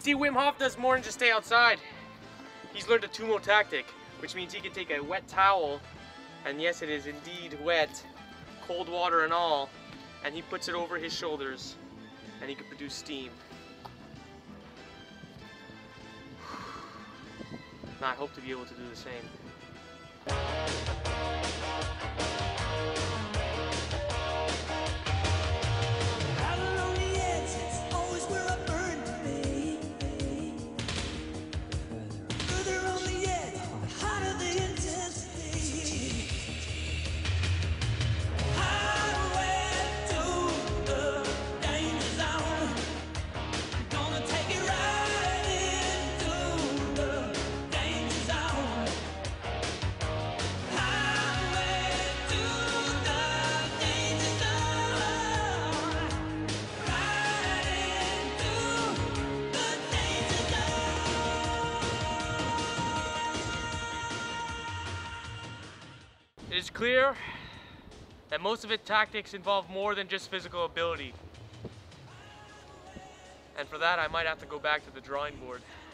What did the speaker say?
see, Wim Hof does more than just stay outside. He's learned a tumo tactic, which means he can take a wet towel, and yes, it is indeed wet, cold water and all, and he puts it over his shoulders, and he can produce steam. Now I hope to be able to do the same. It is clear that most of its tactics involve more than just physical ability. And for that, I might have to go back to the drawing board.